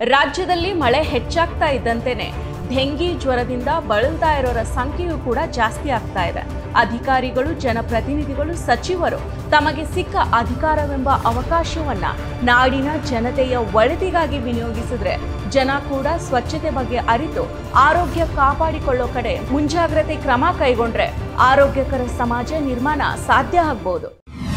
ರಾಜ್ಯದಲ್ಲಿ ಮಳೆ ಹೆಚ್ಚಾಗ್ತಾ ಇದ್ದಂತೆಯೇ ಡೆಂಗಿ ಜ್ವರದಿಂದ ಬಳಲ್ತಾ ಇರೋರ ಸಂಖ್ಯೆಯೂ ಕೂಡ ಜಾಸ್ತಿ ಆಗ್ತಾ ಇದೆ. ಅಧಿಕಾರಿಗಳು, ಜನಪ್ರತಿನಿಧಿಗಳು, ಸಚಿವರು ತಮಗೆ ಸಿಕ್ಕ ಅಧಿಕಾರವೆಂಬ ಅವಕಾಶವನ್ನ ನಾಡಿನ ಜನತೆಯ ಒಳಿತಿಗಾಗಿ ವಿನಿಯೋಗಿಸಿದ್ರೆ ಜನ ಕೂಡ ಸ್ವಚ್ಛತೆ ಬಗ್ಗೆ ಅರಿತು ಆರೋಗ್ಯ ಕಾಪಾಡಿಕೊಳ್ಳೋ ಕಡೆ ಮುಂಜಾಗ್ರತೆ ಕ್ರಮ ಕೈಗೊಂಡ್ರೆ ಆರೋಗ್ಯಕರ ಸಮಾಜ ನಿರ್ಮಾಣ ಸಾಧ್ಯ ಆಗಬಹುದು.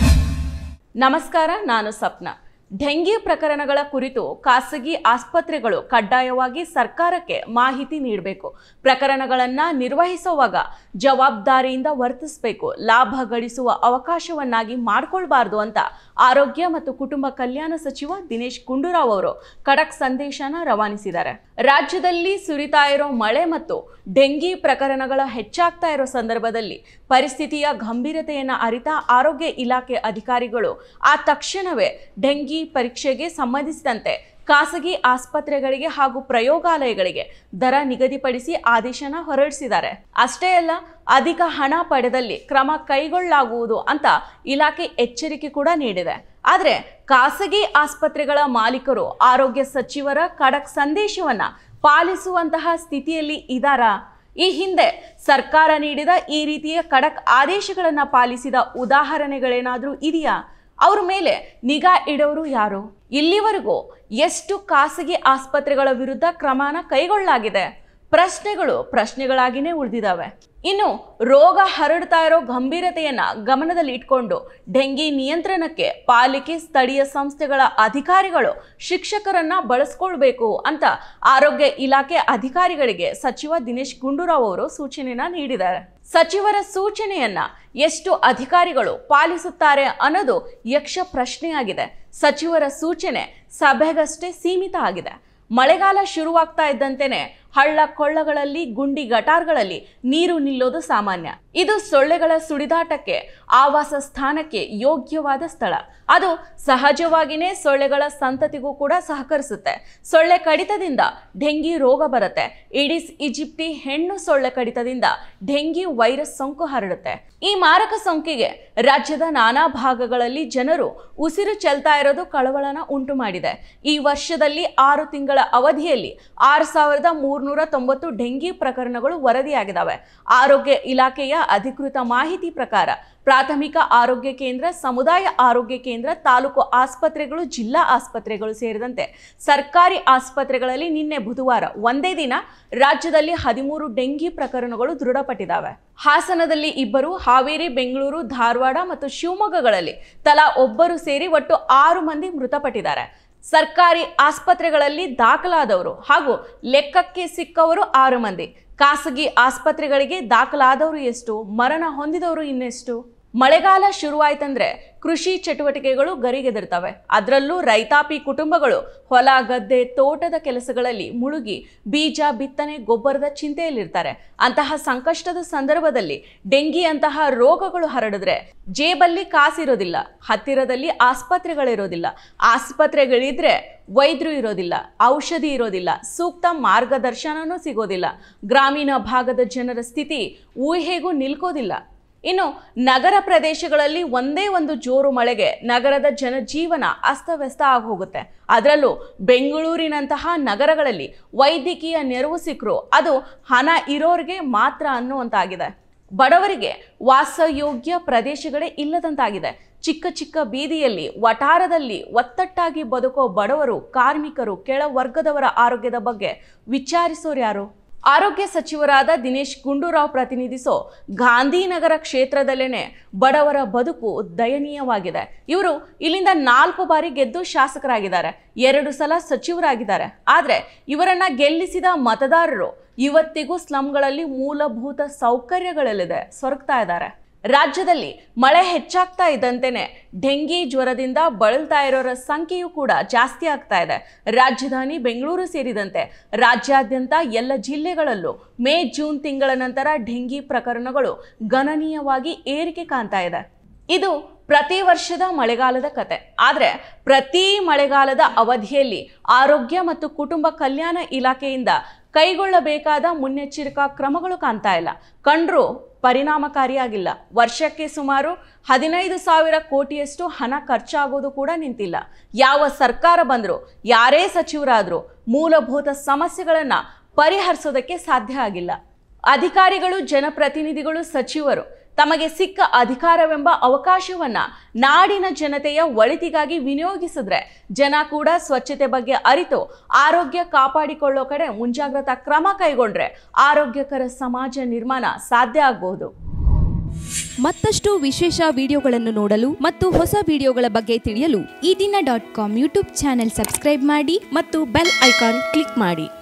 ನಮಸ್ಕಾರ, ನಾನು ಸಪ್ನ. ಡೆಂಗಿ ಪ್ರಕರಣಗಳ ಕುರಿತು ಖಾಸಗಿ ಆಸ್ಪತ್ರೆಗಳು ಕಡ್ಡಾಯವಾಗಿ ಸರ್ಕಾರಕ್ಕೆ ಮಾಹಿತಿ ನೀಡಬೇಕು. ಪ್ರಕರಣಗಳನ್ನು ನಿರ್ವಹಿಸುವಾಗ ಜವಾಬ್ದಾರಿಯಿಂದ ವರ್ತಿಸಬೇಕು. ಲಾಭ ಗಳಿಸುವ ಅವಕಾಶವನ್ನಾಗಿ ಮಾಡಿಕೊಳ್ಳಬಾರದು ಅಂತ ಆರೋಗ್ಯ ಮತ್ತು ಕುಟುಂಬ ಕಲ್ಯಾಣ ಸಚಿವ ದಿನೇಶ್ ಗುಂಡೂರಾವ್ ಅವರು ಖಡಕ್ ಸಂದೇಶನ ರವಾನಿಸಿದ್ದಾರೆ. ರಾಜ್ಯದಲ್ಲಿ ಸುರಿತಾ ಇರೋ ಮಳೆ ಮತ್ತು ಡೆಂಗಿ ಪ್ರಕರಣಗಳ ಹೆಚ್ಚಾಗ್ತಾ ಇರೋ ಸಂದರ್ಭದಲ್ಲಿ ಪರಿಸ್ಥಿತಿಯ ಗಂಭೀರತೆಯನ್ನು ಅರಿತ ಆರೋಗ್ಯ ಇಲಾಖೆ ಅಧಿಕಾರಿಗಳು ಆ ತಕ್ಷಣವೇ ಡೆಂಗಿ ಪರೀಕ್ಷೆಗೆ ಸಂಬಂಧಿಸಿದಂತೆ ಖಾಸಗಿ ಆಸ್ಪತ್ರೆಗಳಿಗೆ ಹಾಗೂ ಪ್ರಯೋಗಾಲಯಗಳಿಗೆ ದರ ನಿಗದಿಪಡಿಸಿ ಆದೇಶನ ಹೊರಡಿಸಿದ್ದಾರೆ. ಅಷ್ಟೇ ಅಲ್ಲ, ಅಧಿಕ ಹಣ ಪಡೆದಲ್ಲಿ ಕ್ರಮ ಕೈಗೊಳ್ಳಲಾಗುವುದು ಅಂತ ಇಲಾಖೆ ಎಚ್ಚರಿಕೆ ಕೂಡ ನೀಡಿದೆ. ಆದರೆ ಖಾಸಗಿ ಆಸ್ಪತ್ರೆಗಳ ಮಾಲೀಕರು ಆರೋಗ್ಯ ಸಚಿವರ ಖಡಕ್ ಸಂದೇಶವನ್ನ ಪಾಲಿಸುವಂತಹ ಸ್ಥಿತಿಯಲ್ಲಿ ಇದ್ದಾರಾ? ಈ ಹಿಂದೆ ಸರ್ಕಾರ ನೀಡಿದ ಈ ರೀತಿಯ ಖಡಕ್ ಆದೇಶಗಳನ್ನು ಪಾಲಿಸಿದ ಉದಾಹರಣೆಗಳೇನಾದರೂ ಇದೆಯಾ? ಅವ್ರ ಮೇಲೆ ನಿಗಾ ಇಡೋರು ಯಾರು? ಇಲ್ಲಿವರೆಗೂ ಎಷ್ಟು ಖಾಸಗಿ ಆಸ್ಪತ್ರೆಗಳ ವಿರುದ್ಧ ಕ್ರಮನ ಕೈಗೊಳ್ಳಲಾಗಿದೆ? ಪ್ರಶ್ನೆಗಳಾಗಿನೇ ಉಳಿದಿದ್ದಾವೆ. ಇನ್ನು ರೋಗ ಹರಡ್ತಾ ಇರೋ ಗಂಭೀರತೆಯನ್ನ ಗಮನದಲ್ಲಿ ಇಟ್ಕೊಂಡು ಡೆಂಗಿ ನಿಯಂತ್ರಣಕ್ಕೆ ಪಾಲಿಕೆ, ಸ್ಥಳೀಯ ಸಂಸ್ಥೆಗಳ ಅಧಿಕಾರಿಗಳು, ಶಿಕ್ಷಕರನ್ನ ಬಳಸ್ಕೊಳ್ಬೇಕು ಅಂತ ಆರೋಗ್ಯ ಇಲಾಖೆ ಅಧಿಕಾರಿಗಳಿಗೆ ಸಚಿವ ದಿನೇಶ್ ಗುಂಡೂರಾವ್ ಅವರು ಸೂಚನೆಯನ್ನ ನೀಡಿದ್ದಾರೆ. ಸಚಿವರ ಸೂಚನೆಯನ್ನ ಎಷ್ಟು ಅಧಿಕಾರಿಗಳು ಪಾಲಿಸುತ್ತಾರೆ ಅನ್ನೋದು ಯಕ್ಷ ಪ್ರಶ್ನೆಯಾಗಿದೆ. ಸಚಿವರ ಸೂಚನೆ ಸಭೆಗಷ್ಟೇ ಸೀಮಿತ ಆಗಿದೆ. ಮಳೆಗಾಲ ಶುರುವಾಗ್ತಾ ಇದ್ದಂತೆಯೇ ಹಳ್ಳ ಕೊಳ್ಳಗಳಲ್ಲಿ, ಗುಂಡಿ ಗಟಾರ್ಗಳಲ್ಲಿ ನೀರು ನಿಲ್ಲೋದು ಸಾಮಾನ್ಯ. ಇದು ಸೊಳ್ಳೆಗಳ ಸುಳಿದಾಟಕ್ಕೆ, ಆವಾಸ ಸ್ಥಾನಕ್ಕೆ ಯೋಗ್ಯವಾದ ಸ್ಥಳ. ಅದು ಸಹಜವಾಗಿಯೇ ಸೊಳ್ಳೆಗಳ ಸಂತತಿಗೂ ಕೂಡ ಸಹಕರಿಸುತ್ತೆ. ಸೊಳ್ಳೆ ಕಡಿತದಿಂದ ಡೆಂಗಿ ರೋಗ ಬರುತ್ತೆ. ಈಡಿಸ್ ಈಜಿಪ್ಟಿ ಹೆಣ್ಣು ಸೊಳ್ಳೆ ಕಡಿತದಿಂದ ಡೆಂಗಿ ವೈರಸ್ ಸೋಂಕು ಹರಡುತ್ತೆ. ಈ ಮಾರಕ ಸೋಂಕಿಗೆ ರಾಜ್ಯದ ನಾನಾ ಭಾಗಗಳಲ್ಲಿ ಜನರು ಉಸಿರು ಚೆಲ್ತಾ ಇರೋದು ಕಳವಳನ ಉಂಟು ಮಾಡಿದೆ. ಈ ವರ್ಷದಲ್ಲಿ 6 ತಿಂಗಳ ಅವಧಿಯಲ್ಲಿ 6390 ಡೆಂಗಿ ಪ್ರಕರಣಗಳು ವರದಿಯಾಗಿದ್ದಾವೆ. ಆರೋಗ್ಯ ಇಲಾಖೆಯ ಅಧಿಕೃತ ಮಾಹಿತಿ ಪ್ರಕಾರ ಪ್ರಾಥಮಿಕ ಆರೋಗ್ಯ ಕೇಂದ್ರ, ಸಮುದಾಯ ಆರೋಗ್ಯ ಕೇಂದ್ರ, ತಾಲೂಕು ಆಸ್ಪತ್ರೆಗಳು, ಜಿಲ್ಲಾ ಆಸ್ಪತ್ರೆಗಳು ಸೇರಿದಂತೆ ಸರ್ಕಾರಿ ಆಸ್ಪತ್ರೆಗಳಲ್ಲಿ ನಿನ್ನೆ ಬುಧವಾರ ಒಂದೇ ದಿನ ರಾಜ್ಯದಲ್ಲಿ 13 ಡೆಂಗಿ ಪ್ರಕರಣಗಳು ದೃಢಪಟ್ಟಿದ್ದಾವೆ. ಹಾಸನದಲ್ಲಿ 2, ಹಾವೇರಿ, ಬೆಂಗಳೂರು, ಧಾರವಾಡ ಮತ್ತು ಶಿವಮೊಗ್ಗಗಳಲ್ಲಿ ತಲಾ 1 ಸೇರಿ ಒಟ್ಟು 6 ಮಂದಿ ಮೃತಪಟ್ಟಿದ್ದಾರೆ. ಸರ್ಕಾರಿ ಆಸ್ಪತ್ರೆಗಳಲ್ಲಿ ದಾಖಲಾದವರು ಹಾಗೂ ಲೆಕ್ಕಕ್ಕೆ ಸಿಕ್ಕವರು 6 ಮಂದಿ. ಖಾಸಗಿ ಆಸ್ಪತ್ರೆಗಳಿಗೆ ದಾಖಲಾದವರು ಎಷ್ಟು? ಮರಣ ಹೊಂದಿದವರು ಇನ್ನೆಷ್ಟು? ಮಳೆಗಾಲ ಶುರುವಾಯ್ತಂದ್ರೆ ಕೃಷಿ ಚಟುವಟಿಕೆಗಳು ಗರಿಗೆದರ್ತವೆ. ಅದರಲ್ಲೂ ರೈತಾಪಿ ಕುಟುಂಬಗಳು ಹೊಲ, ಗದ್ದೆ, ತೋಟದ ಕೆಲಸಗಳಲ್ಲಿ ಮುಳುಗಿ ಬೀಜ, ಬಿತ್ತನೆ, ಗೊಬ್ಬರದ ಚಿಂತೆಯಲ್ಲಿರ್ತಾರೆ. ಅಂತಹ ಸಂಕಷ್ಟದ ಸಂದರ್ಭದಲ್ಲಿ ಡೆಂಗಿ ಅಂತಹ ರೋಗಗಳು ಹರಡಿದ್ರೆ ಜೇಬಲ್ಲಿ ಕಾಸಿರೋದಿಲ್ಲ, ಹತ್ತಿರದಲ್ಲಿ ಆಸ್ಪತ್ರೆಗಳಿರೋದಿಲ್ಲ, ಆಸ್ಪತ್ರೆಗಳಿದ್ರೆ ವೈದ್ಯರು ಇರೋದಿಲ್ಲ, ಔಷಧಿ ಇರೋದಿಲ್ಲ, ಸೂಕ್ತ ಮಾರ್ಗದರ್ಶನನೂ ಸಿಗೋದಿಲ್ಲ. ಗ್ರಾಮೀಣ ಭಾಗದ ಜನರ ಸ್ಥಿತಿ ಊಹೆಗೂ ನಿಲ್ಕೋದಿಲ್ಲ. ಇನ್ನು ನಗರ ಪ್ರದೇಶಗಳಲ್ಲಿ ಒಂದೇ ಒಂದು ಜೋರು ಮಳೆಗೆ ನಗರದ ಜನಜೀವನ ಅಸ್ತವ್ಯಸ್ತ ಆಗೋಗುತ್ತೆ. ಅದರಲ್ಲೂ ಬೆಂಗಳೂರಿನಂತಹ ನಗರಗಳಲ್ಲಿ ವೈದ್ಯಕೀಯ ನೆರವು ಸಿಕ್ಕರು ಅದು ಹಣ ಇರೋರಿಗೆ ಮಾತ್ರ ಅನ್ನುವಂತಾಗಿದೆ. ಬಡವರಿಗೆ ವಾಸಯೋಗ್ಯ ಪ್ರದೇಶಗಳೇ ಇಲ್ಲದಂತಾಗಿದೆ. ಚಿಕ್ಕ ಚಿಕ್ಕ ಬೀದಿಯಲ್ಲಿ, ವಠಾರದಲ್ಲಿ ಒತ್ತಟ್ಟಾಗಿ ಬದುಕೋ ಬಡವರು, ಕಾರ್ಮಿಕರು, ಕೆಳ ವರ್ಗದವರ ಆರೋಗ್ಯದ ಬಗ್ಗೆ ವಿಚಾರಿಸೋರು ಯಾರು? ಆರೋಗ್ಯ ಸಚಿವರಾದ ದಿನೇಶ್ ಗುಂಡೂರಾವ್ ಪ್ರತಿನಿಧಿಸೋ ಗಾಂಧಿನಗರ ಕ್ಷೇತ್ರದಲ್ಲೇನೆ ಬಡವರ ಬದುಕು ದಯನೀಯವಾಗಿದೆ. ಇವರು ಇಲ್ಲಿಂದ 4 ಬಾರಿ ಗೆದ್ದು ಶಾಸಕರಾಗಿದ್ದಾರೆ, 2 ಸಲ ಸಚಿವರಾಗಿದ್ದಾರೆ. ಆದರೆ ಇವರನ್ನ ಗೆಲ್ಲಿಸಿದ ಮತದಾರರು ಇವತ್ತಿಗೂ ಸ್ಲಂಗಳಲ್ಲಿ ಮೂಲಭೂತ ಸೌಕರ್ಯಗಳಲ್ಲಿದೆ ಸೊರಗ್ತಾ ಇದ್ದಾರೆ. ರಾಜ್ಯದಲ್ಲಿ ಮಳೆ ಹೆಚ್ಚಾಗ್ತಾ ಇದ್ದಂತೆಯೇ ಡೆಂಗಿ ಜ್ವರದಿಂದ ಬಳಲ್ತಾ ಇರೋರ ಸಂಖ್ಯೆಯೂ ಕೂಡ ಜಾಸ್ತಿ ಆಗ್ತಾ ಇದೆ. ರಾಜಧಾನಿ ಬೆಂಗಳೂರು ಸೇರಿದಂತೆ ರಾಜ್ಯಾದ್ಯಂತ ಎಲ್ಲ ಜಿಲ್ಲೆಗಳಲ್ಲೂ ಮೇ, ಜೂನ್ ತಿಂಗಳ ನಂತರ ಡೆಂಗಿ ಪ್ರಕರಣಗಳು ಗಣನೀಯವಾಗಿ ಏರಿಕೆ ಕಾಣ್ತಾ ಇದೆ. ಇದು ಪ್ರತಿ ವರ್ಷದ ಮಳೆಗಾಲದ ಕತೆ. ಆದರೆ ಪ್ರತಿ ಮಳೆಗಾಲದ ಅವಧಿಯಲ್ಲಿ ಆರೋಗ್ಯ ಮತ್ತು ಕುಟುಂಬ ಕಲ್ಯಾಣ ಇಲಾಖೆಯಿಂದ ಕೈಗೊಳ್ಳಬೇಕಾದ ಮುನ್ನೆಚ್ಚರಿಕಾ ಕ್ರಮಗಳು ಕಾಣ್ತಾ ಇಲ್ಲ. ಕಂಡ್ರು ಪರಿಣಾಮಕಾರಿಯಾಗಿಲ್ಲ. ವರ್ಷಕ್ಕೆ ಸುಮಾರು 15,000 ಕೋಟಿಯಷ್ಟು ಹಣ ಖರ್ಚಾಗೋದು ಕೂಡ ನಿಂತಿಲ್ಲ. ಯಾವ ಸರ್ಕಾರ ಬಂದರೂ ಯಾರೇ ಸಚಿವರಾದರೂ ಮೂಲಭೂತ ಸಮಸ್ಯೆಗಳನ್ನು ಪರಿಹರಿಸೋದಕ್ಕೆ ಸಾಧ್ಯ ಆಗಿಲ್ಲ. ಅಧಿಕಾರಿಗಳು, ಜನಪ್ರತಿನಿಧಿಗಳು, ಸಚಿವರು ತಮಗೆ ಸಿಕ್ಕ ಅಧಿಕಾರವೆಂಬ ಅವಕಾಶವನ್ನ ನಾಡಿನ ಜನತೆಯ ಒಳಿತಿಗಾಗಿ ವಿನಿಯೋಗಿಸಿದ್ರೆ ಜನ ಕೂಡ ಸ್ವಚ್ಛತೆ ಬಗ್ಗೆ ಅರಿತು ಆರೋಗ್ಯ ಕಾಪಾಡಿಕೊಳ್ಳೋ ಕಡೆ ಮುಂಜಾಗ್ರತಾ ಕ್ರಮ ಕೈಗೊಂಡ್ರೆ ಆರೋಗ್ಯಕರ ಸಮಾಜ ನಿರ್ಮಾಣ ಸಾಧ್ಯ ಆಗಬಹುದು. ಮತ್ತಷ್ಟು ವಿಶೇಷ ವಿಡಿಯೋಗಳನ್ನು ನೋಡಲು ಮತ್ತು ಹೊಸ ವಿಡಿಯೋಗಳ ಬಗ್ಗೆ ತಿಳಿಯಲು eDina.com ಯೂಟ್ಯೂಬ್ ಚಾನೆಲ್ ಸಬ್ಸ್ಕ್ರೈಬ್ ಮಾಡಿ ಮತ್ತು ಬೆಲ್ ಐಕಾನ್ ಕ್ಲಿಕ್ ಮಾಡಿ.